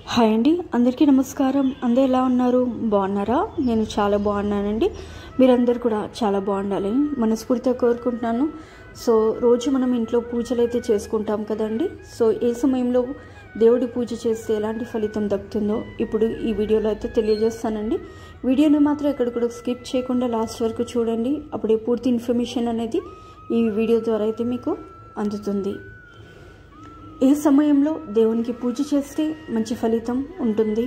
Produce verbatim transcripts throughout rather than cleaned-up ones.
Hi అండి, అందరికీ నమస్కారం. అందరూ ఎలా ఉన్నారు? బాగున్నారా? నేను చాలా బాగున్నానండి. మీరందరూ కూడా చాలా బాగుండాలని మనస్ఫూర్తిగా కోరుకుంటున్నాను. సో రోజు మనం ఇంట్లో పూజలు అయితే చేసుకుంటాం కదండి. సో ఏ సమయంలో దేవుడి పూజ చేస్తే ఎలాంటి ఫలితం దక్కుతుందో ఇప్పుడు ఈ వీడియోలో అయితే తెలియజేస్తానండి. వీడియోని మాత్రం ఎక్కడ కూడా స్కిప్ చేయకుండా లాస్ట్ వరకు చూడండి. అప్పుడే పూర్తి ఇన్ఫర్మేషన్ అనేది ఈ వీడియో ద్వారా అయితే మీకు అందుతుంది. ఏ సమయంలో దేవునికి పూజ చేస్తే మంచి ఫలితం ఉంటుంది?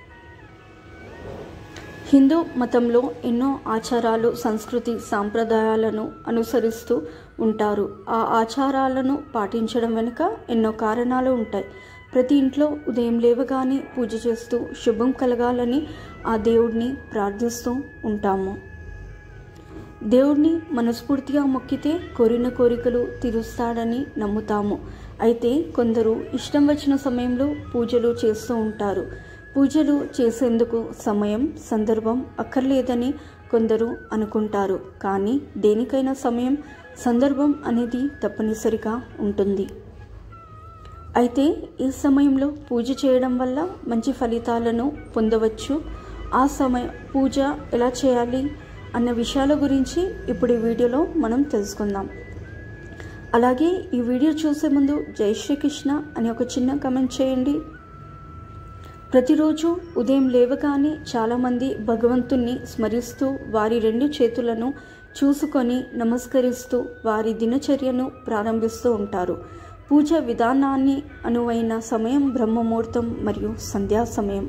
హిందూ మతంలో ఎన్నో ఆచారాలు, సంస్కృతి, సాంప్రదాయాలను అనుసరిస్తూ ఉంటారు. ఆ ఆచారాలను పాటించడం వెనుక ఎన్నో కారణాలు ఉంటాయి. ప్రతి ఇంట్లో ఉదయం లేవగానే పూజ చేస్తూ శుభం కలగాలని ఆ దేవుడిని ప్రార్థిస్తూ ఉంటాము. దేవుడిని మనస్ఫూర్తిగా మొక్కితే కోరిన కోరికలు తీరుస్తాడని నమ్ముతాము. అయితే కొందరు ఇష్టం వచ్చిన సమయంలో పూజలు చేస్తూ ఉంటారు. పూజలు చేసేందుకు సమయం, సందర్భం అక్కర్లేదని కొందరు అనుకుంటారు. కానీ దేనికైనా సమయం, సందర్భం అనేది తప్పనిసరిగా ఉంటుంది. అయితే ఈ సమయంలో పూజ చేయడం వల్ల మంచి ఫలితాలను పొందవచ్చు. ఆ సమయ పూజ ఎలా చేయాలి అన్న విషయాల గురించి ఇప్పుడు ఈ వీడియోలో మనం తెలుసుకుందాం. అలాగే ఈ వీడియో చూసే ముందు జై శ్రీకృష్ణ అని ఒక చిన్న కమెంట్ చేయండి. ప్రతిరోజు ఉదయం లేవగానే చాలామంది భగవంతుణ్ణి స్మరిస్తూ వారి రెండు చేతులను చూసుకొని నమస్కరిస్తూ వారి దినచర్యను ప్రారంభిస్తూ ఉంటారు. పూజ విధానాన్ని అనువైన సమయం బ్రహ్మముహూర్తం మరియు సంధ్యా సమయం.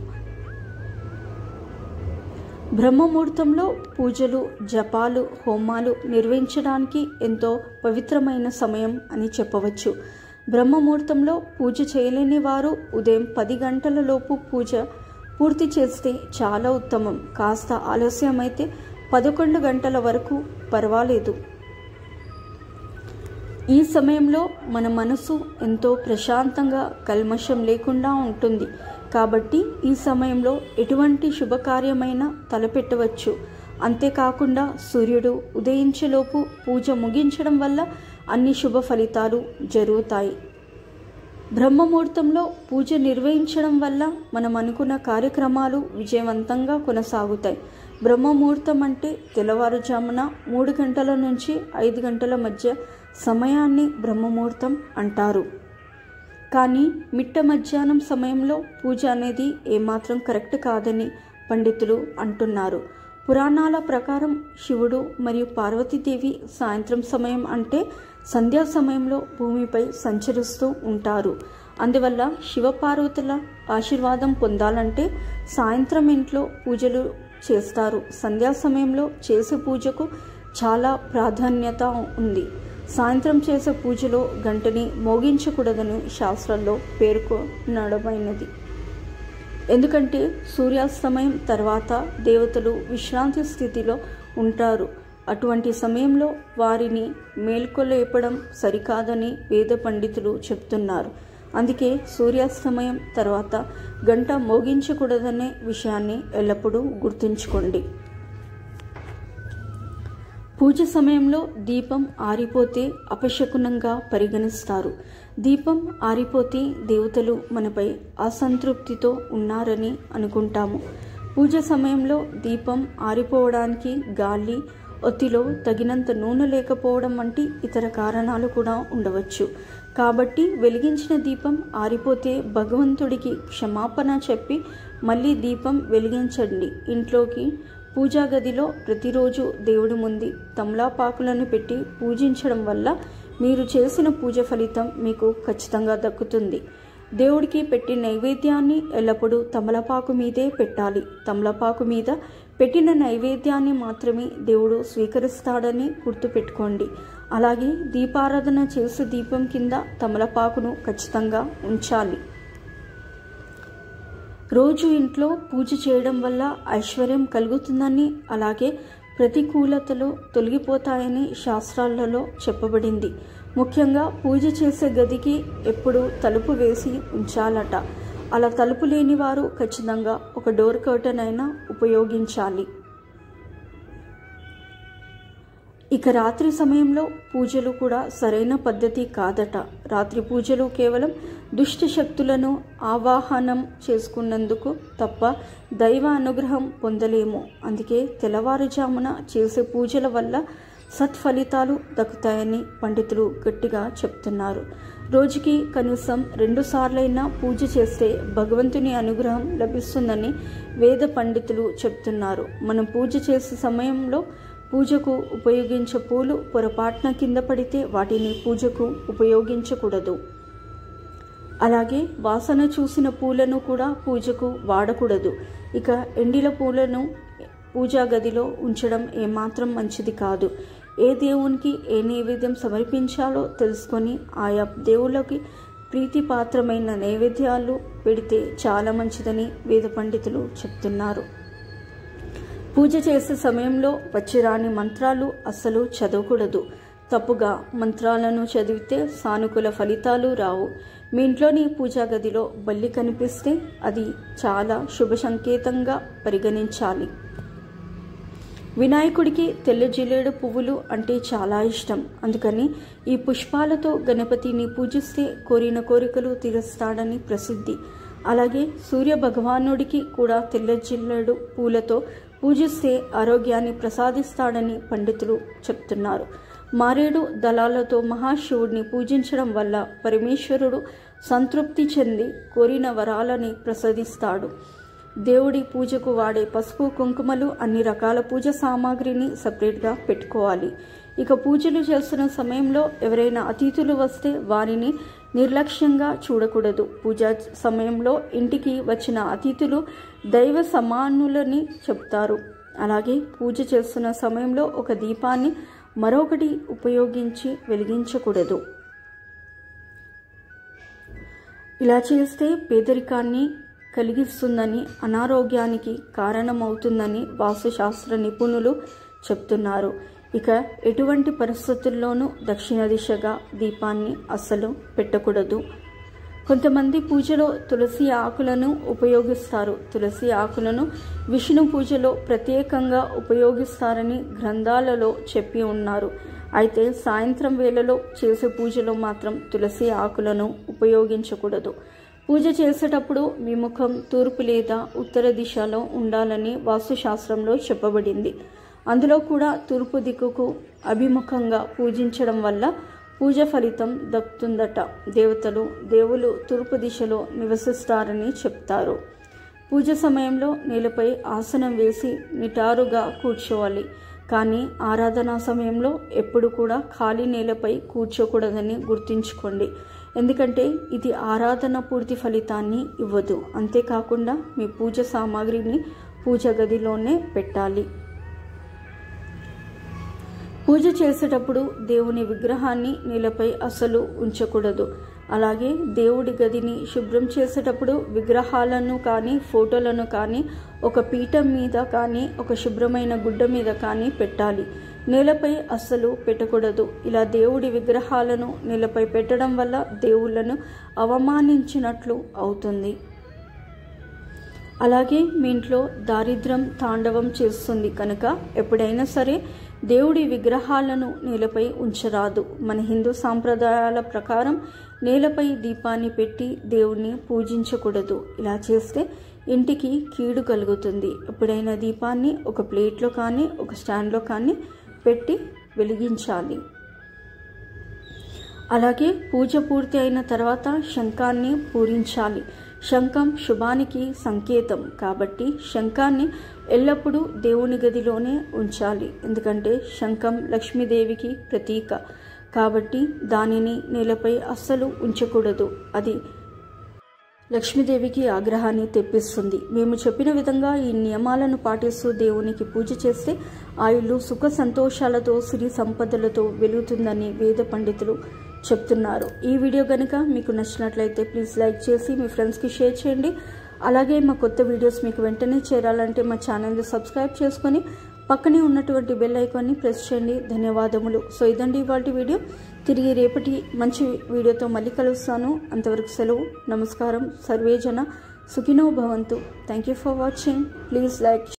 బ్రహ్మముహూర్తంలో పూజలు, జపాలు, హోమాలు నిర్వహించడానికి ఎంతో పవిత్రమైన సమయం అని చెప్పవచ్చు. బ్రహ్మముహూర్తంలో పూజ చేయలేని వారు ఉదయం పది గంటల లోపు పూజ పూర్తి చేస్తే చాలా ఉత్తమం. కాస్త ఆలస్యమైతే పదకొండు గంటల వరకు పర్వాలేదు. ఈ సమయంలో మన మనసు ఎంతో ప్రశాంతంగా, కల్మషం లేకుండా ఉంటుంది. కాబట్టి ఈ సమయంలో ఎటువంటి శుభకార్యమైనా తలపెట్టవచ్చు. అంతేకాకుండా సూర్యుడు ఉదయించేలోపు పూజ ముగించడం వల్ల అన్ని శుభ ఫలితాలు జరుగుతాయి. బ్రహ్మముహూర్తంలో పూజ నిర్వహించడం వల్ల మనం అనుకున్న కార్యక్రమాలు విజయవంతంగా కొనసాగుతాయి. బ్రహ్మముహూర్తం అంటే తెల్లవారుజామున మూడు గంటల నుంచి ఐదు గంటల మధ్య సమయాన్ని బ్రహ్మముహూర్తం అంటారు. కానీ మిట్ట మధ్యాహ్నం సమయంలో పూజ అనేది ఏమాత్రం కరెక్ట్ కాదని పండితులు అంటున్నారు. పురాణాల ప్రకారం శివుడు మరియు పార్వతీదేవి సాయంత్రం సమయం అంటే సంధ్యా సమయంలో భూమిపై సంచరిస్తూ ఉంటారు. అందువల్ల శివపార్వతుల ఆశీర్వాదం పొందాలంటే సాయంత్రం ఇంట్లో పూజలు చేస్తారు. సంధ్యా సమయంలో చేసే పూజకు చాలా ప్రాధాన్యత ఉంది. సాయంత్రం చేసే పూజలో గంటని మోగించకూడదని శాస్త్రాల్లో పేర్కొనడమైనది. ఎందుకంటే సూర్యాస్తమయం తర్వాత దేవతలు విశ్రాంతి స్థితిలో ఉంటారు. అటువంటి సమయంలో వారిని మేల్కొలేపడం సరికాదని వేద పండితులు చెప్తున్నారు. అందుకే సూర్యాస్తమయం తర్వాత గంట మోగించకూడదనే విషయాన్ని ఎల్లప్పుడూ గుర్తుంచుకోండి. పూజ సమయంలో దీపం ఆరిపోతే అపశకునంగా పరిగణిస్తారు. దీపం ఆరిపోతే దేవతలు మనపై అసంతృప్తితో ఉన్నారని అనుకుంటాము. పూజ సమయంలో దీపం ఆరిపోవడానికి గాలి, ఒత్తిలో తగినంత నూనె లేకపోవడం వంటి ఇతర కారణాలు కూడా ఉండవచ్చు. కాబట్టి వెలిగించిన దీపం ఆరిపోతే భగవంతుడికి క్షమాపణ చెప్పి మళ్ళీ దీపం వెలిగించండి. ఇంట్లోకి పూజా గదిలో ప్రతిరోజు దేవుడి ముందు తమలపాకులను పెట్టి పూజించడం వల్ల మీరు చేసిన పూజ ఫలితం మీకు ఖచ్చితంగా దక్కుతుంది. దేవుడికి పెట్టి నైవేద్యాన్ని ఎల్లప్పుడూ తమలపాకు మీదే పెట్టాలి. తమలపాకు మీద పెట్టిన నైవేద్యాన్ని మాత్రమే దేవుడు స్వీకరిస్తాడని గుర్తుపెట్టుకోండి. అలాగే దీపారాధన చేసే దీపం కింద తమలపాకును ఖచ్చితంగా ఉంచాలి. రోజు ఇంట్లో పూజ చేయడం వల్ల ఐశ్వర్యం కలుగుతుందని, అలాగే ప్రతికూలతలు తొలగిపోతాయని శాస్త్రాలలో చెప్పబడింది. ముఖ్యంగా పూజ చేసే గదికి ఎప్పుడూ తలుపు వేసి ఉంచాలట. అలా తలుపు లేని వారు ఖచ్చితంగా ఒక డోర్ కర్టన్ అయినా ఉపయోగించాలి. ఇక రాత్రి సమయంలో పూజలు కూడా సరైన పద్ధతి కాదట. రాత్రి పూజలు కేవలం దుష్ట శక్తులను ఆవాహనం చేసుకున్నందుకు తప్ప దైవ అనుగ్రహం పొందలేము. అందుకే తెల్లవారుజామున చేసే పూజల వల్ల సత్ఫలితాలు దక్కుతాయని పండితులు గట్టిగా చెప్తున్నారు. రోజుకి కనీసం రెండు సార్లైనా పూజ చేస్తే భగవంతుని అనుగ్రహం లభిస్తుందని వేద పండితులు చెప్తున్నారు. మనం పూజ చేసే సమయంలో పూజకు ఉపయోగించే పూలు పొరపాటున కింద పడితే వాటిని పూజకు ఉపయోగించకూడదు. అలాగే వాసన చూసిన పూలను కూడా పూజకు వాడకూడదు. ఇక ఎండిల పూలను పూజా గదిలో ఉంచడం ఏమాత్రం మంచిది కాదు. ఏ దేవునికి ఏ నైవేద్యం సమర్పించాలో తెలుసుకొని ఆయా దేవుళ్ళకి ప్రీతిపాత్రమైన నైవేద్యాలు పెడితే చాలా మంచిదని వేద పండితులు చెప్తున్నారు. పూజ చేసే సమయంలో వచ్చిరాని మంత్రాలు అస్సలు చదవకూడదు. తప్పుగా మంత్రాలను చదివితే సానుకూల ఫలితాలు రావు. మీ ఇంట్లోని పూజా గదిలో బల్లి కనిపిస్తే అది చాలా శుభ సంకేతంగా పరిగణించాలి. వినాయకుడికి తెల్ల జిల్లేడు పువ్వులు అంటే చాలా ఇష్టం. అందుకని ఈ పుష్పాలతో గణపతిని పూజిస్తే కోరిన కోరికలు తీరుస్తాడని ప్రసిద్ధి. అలాగే సూర్య భగవానుడికి కూడా తెల్ల జిల్లేడు పూలతో పూజిస్తే ఆరోగ్యాన్ని ప్రసాదిస్తాడని పండితులు చెప్తున్నారు. మారేడు దళాలతో మహాశివుడిని పూజించడం వల్ల పరమేశ్వరుడు సంతృప్తి చెంది కోరిన వరాలని ప్రసాదిస్తాడు. దేవుడి పూజకు వాడే పసుపు కుంకుమలు అన్ని రకాల పూజ సామాగ్రిని సపరేట్గా పెట్టుకోవాలి. ఇక పూజలు చేస్తున్న సమయంలో ఎవరైనా అతిథులు వస్తే వారిని నిర్లక్ష్యంగా చూడకూడదు. పూజా సమయంలో ఇంటికి వచ్చిన అతిథులు దైవ సమానులని చెప్తారు. అలాగే పూజ చేస్తున్న సమయంలో ఒక దీపాన్ని మరొకటి ఉపయోగించి వెలిగించకూడదు. ఇలా చేస్తే పేదరికాన్ని కలిగిస్తుందని, అనారోగ్యానికి కారణమవుతుందని వాస్తుశాస్త్ర నిపుణులు చెప్తున్నారు. ఇక ఎటువంటి పరిస్థితుల్లోనూ దక్షిణ దిశగా దీపాన్ని అస్సలు పెట్టకూడదు. కొంతమంది పూజలో తులసి ఆకులను ఉపయోగిస్తారు. తులసి ఆకులను విష్ణు పూజలో ప్రత్యేకంగా ఉపయోగిస్తారని గ్రంథాలలో చెప్పి ఉన్నారు. అయితే సాయంత్రం వేళలో చేసే పూజలో మాత్రం తులసి ఆకులను ఉపయోగించకూడదు. పూజ చేసేటప్పుడు మీ ముఖం తూర్పు లేదా ఉత్తర దిశలో ఉండాలని వాస్తుశాస్త్రంలో చెప్పబడింది. అందులో కూడా తూర్పు దిక్కుకు అభిముఖంగా పూజించడం వల్ల పూజ ఫలితం దక్కుతుందట. దేవతలు దేవులు తూర్పు దిశలో నివసిస్తారని చెప్తారు. పూజ సమయంలో నేలపై ఆసనం వేసి నిటారుగా కూర్చోవాలి. కానీ ఆరాధనా సమయంలో ఎప్పుడు కూడా ఖాళీ నేలపై కూర్చోకూడదని గుర్తుంచుకోండి. ఎందుకంటే ఇది ఆరాధన పూర్తి ఫలితాన్ని ఇవ్వదు. అంతేకాకుండా మీ పూజ సామాగ్రిని పూజ గదిలోనే పెట్టాలి. పూజ చేసేటప్పుడు దేవుని విగ్రహాన్ని నేలపై అసలు ఉంచకూడదు. అలాగే దేవుడి గదిని శుభ్రం చేసేటప్పుడు విగ్రహాలను కానీ ఫోటోలను కానీ ఒక పీఠం మీద కానీ ఒక శుభ్రమైన గుడ్డ మీద కానీ పెట్టాలి. నేలపై అస్సలు పెట్టకూడదు. ఇలా దేవుడి విగ్రహాలను నేలపై పెట్టడం వల్ల దేవుళ్లను అవమానించినట్లు అవుతుంది. అలాగే మీ ఇంట్లో దారిద్ర్యం తాండవం చేస్తుంది కనుక ఎప్పుడైనా సరే దేవుడి విగ్రహాలను నేలపై ఉంచరాదు. మన హిందూ సాంప్రదాయాల ప్రకారం నేలపై దీపాన్ని పెట్టి దేవుణ్ణి పూజించకూడదు. ఇలా చేస్తే ఇంటికి కీడు కలుగుతుంది. ఎప్పుడైనా దీపాన్ని ఒక ప్లేట్లో కానీ ఒక స్టాండ్లో కానీ పెట్టి వెలిగించాలి. అలాగే పూజ పూర్తి అయిన తర్వాత శంఖాన్ని పూరించాలి. శంఖం శుభానికి సంకేతం కాబట్టి శంఖాన్ని ఎల్లప్పుడూ దేవుని గదిలోనే ఉంచాలి. ఎందుకంటే శంఖం లక్ష్మీదేవికి ప్రతీక కాబట్టి దానిని నేలపై అస్సలు ఉంచకూడదు. అది లక్ష్మీదేవికి ఆగ్రహాన్ని తెప్పిస్తుంది. మేము చెప్పిన విధంగా ఈ నియమాలను పాటిస్తూ దేవునికి పూజ చేస్తే ఆయుళ్ళు సుఖ సంతోషాలతో సిరి సంపదలతో వెలుగుతుందని వేద పండితులు చెప్తున్నారు. ఈ వీడియో కనుక మీకు నచ్చినట్లయితే ప్లీజ్ లైక్ చేసి మీ ఫ్రెండ్స్కి షేర్ చేయండి. అలాగే మా కొత్త వీడియోస్ మీకు వెంటనే చేరాలంటే మా ఛానల్ని సబ్స్క్రైబ్ చేసుకొని పక్కనే ఉన్నటువంటి బెల్ ఐకాన్ని ప్రెస్ చేయండి. ధన్యవాదములు. సో ఇదండి ఇవాల్టి వీడియో. తిరిగి రేపటి మంచి వీడియోతో మళ్ళీ కలుస్తాను. అంతవరకు సెలవు. నమస్కారం. సర్వేజన సుఖినో భవంతు. Thank you for watching. Please like